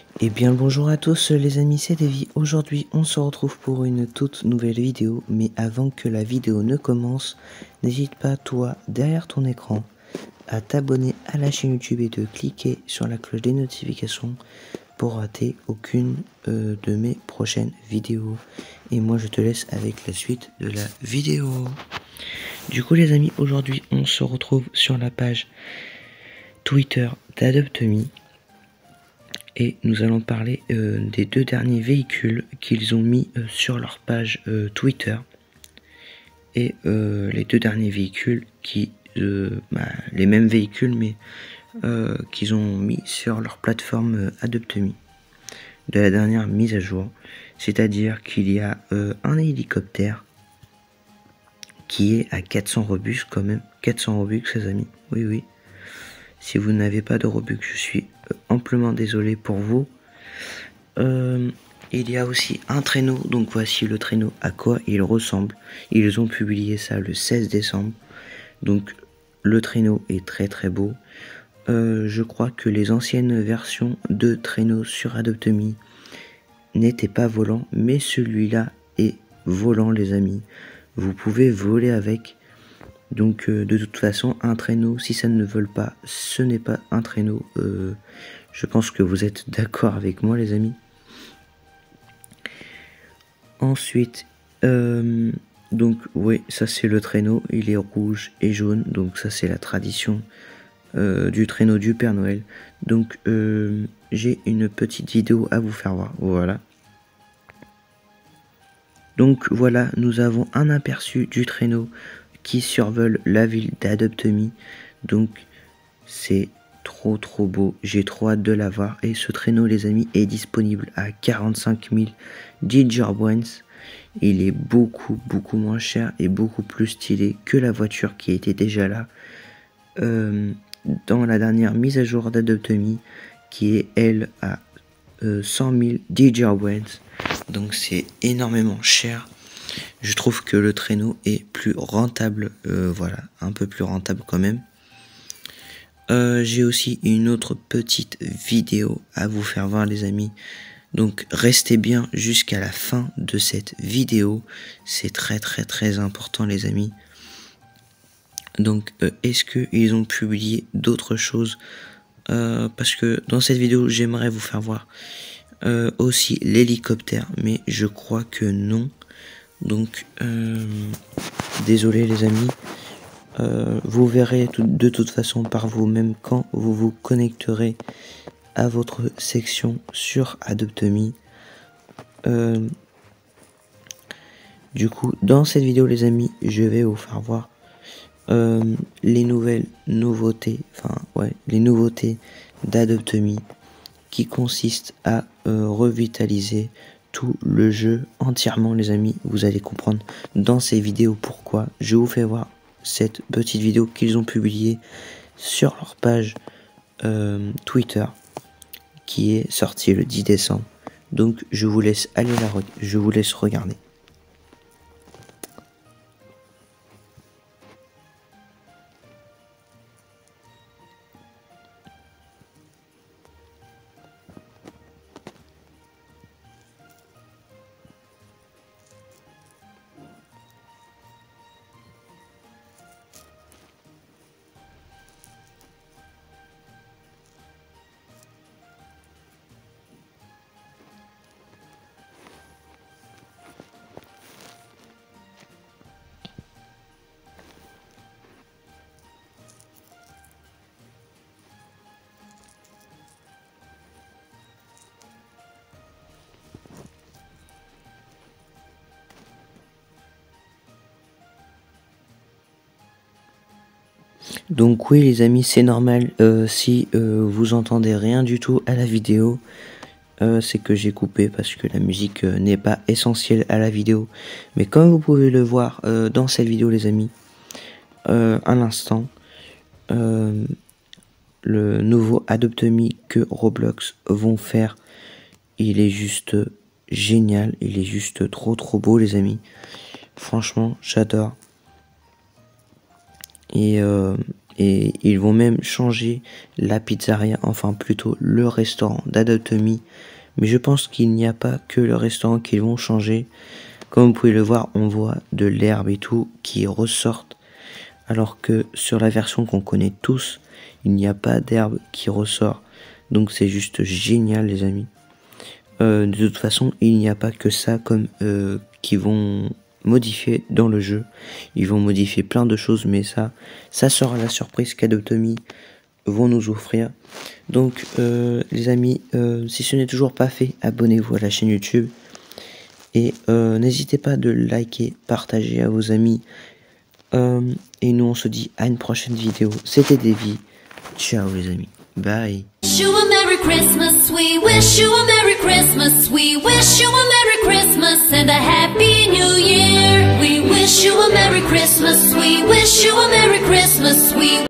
Et bien le bonjour à tous les amis, c'est Davy. Aujourd'hui on se retrouve pour une toute nouvelle vidéo, mais avant que la vidéo ne commence, n'hésite pas toi derrière ton écran à t'abonner à la chaîne YouTube et de cliquer sur la cloche des notifications pour rater aucune de mes prochaines vidéos. Et moi je te laisse avec la suite de la vidéo. Du coup les amis, aujourd'hui on se retrouve sur la page Twitter d'Adopteme. Et nous allons parler des deux derniers véhicules qu'ils ont mis sur leur page Twitter. Et les deux derniers véhicules qui... les mêmes véhicules mais qu'ils ont mis sur leur plateforme Adopteme. De la dernière mise à jour. C'est-à-dire qu'il y a un hélicoptère qui est à 400 Robux quand même. 400 Robux les amis. Oui oui. Si vous n'avez pas de Robux, je suis amplement désolé pour vous. Il y a aussi un traîneau, donc voici le traîneau, à quoi il ressemble. Ils ont publié ça le 16 décembre. Donc le traîneau est très très beau. Je crois que les anciennes versions de traîneau sur Adopteme n'étaient pas volants, mais celui-là est volant les amis. Vous pouvez voler avec. Donc de toute façon, un traîneau, si ça ne vole pas, ce n'est pas un traîneau. Je pense que vous êtes d'accord avec moi les amis. Ensuite, donc oui, ça c'est le traîneau, il est rouge et jaune, donc ça c'est la tradition du traîneau du Père Noël. Donc j'ai une petite vidéo à vous faire voir, voilà. Donc voilà, nous avons un aperçu du traîneau qui survole la ville d'Adopteme. Donc c'est trop beau, j'ai trop hâte de l'avoir. Et ce traîneau les amis est disponible à 45 000 Gigabytes. Il est beaucoup moins cher et beaucoup plus stylé que la voiture qui était déjà là dans la dernière mise à jour d'Adopteme, qui est elle à 100 000 Gigabytes. Donc c'est énormément cher. Je trouve que le traîneau est plus rentable, voilà, un peu plus rentable quand même. J'ai aussi une autre petite vidéo à vous faire voir les amis. Donc restez bien jusqu'à la fin de cette vidéo. C'est très important les amis. Donc est-ce qu'ils ont publié d'autres choses parce que dans cette vidéo j'aimerais vous faire voir aussi l'hélicoptère. Mais je crois que non. Donc désolé les amis. Vous verrez de toute façon par vous-même quand vous vous connecterez à votre section sur Adopteme. Du coup, dans cette vidéo, les amis, je vais vous faire voir les nouveautés d'Adopteme qui consistent à revitaliser tout le jeu entièrement, les amis. Vous allez comprendre dans ces vidéos pourquoi. Je vous fais voir cette petite vidéo qu'ils ont publiée sur leur page Twitter qui est sortie le 10 décembre. Donc je vous laisse je vous laisse regarder. Donc oui les amis, c'est normal si vous entendez rien du tout à la vidéo, c'est que j'ai coupé parce que la musique n'est pas essentielle à la vidéo. Mais comme vous pouvez le voir dans cette vidéo les amis, à l'instant, le nouveau Adopteme que Roblox vont faire, il est juste génial, il est juste trop beau les amis. Franchement j'adore. Et et ils vont même changer la pizzeria, enfin plutôt le restaurant d'Adopt Me. Mais je pense qu'il n'y a pas que le restaurant qu'ils vont changer. Comme vous pouvez le voir, on voit de l'herbe et tout qui ressortent. Alors que sur la version qu'on connaît tous, il n'y a pas d'herbe qui ressort. Donc c'est juste génial les amis. De toute façon, il n'y a pas que ça comme qui vont modifier dans le jeu. Ils vont modifier plein de choses, mais ça sera la surprise qu'Adopt Me vont nous offrir. Donc les amis, si ce n'est toujours pas fait, abonnez-vous à la chaîne YouTube. Et n'hésitez pas de liker, partager à vos amis. Et nous on se dit à une prochaine vidéo. C'était Davy. Ciao les amis. Bye. Wish you a Merry Christmas, we wish you a Merry Christmas, we wish you a Merry Christmas and a Happy New Year. We wish you a Merry Christmas, we wish you a Merry Christmas, we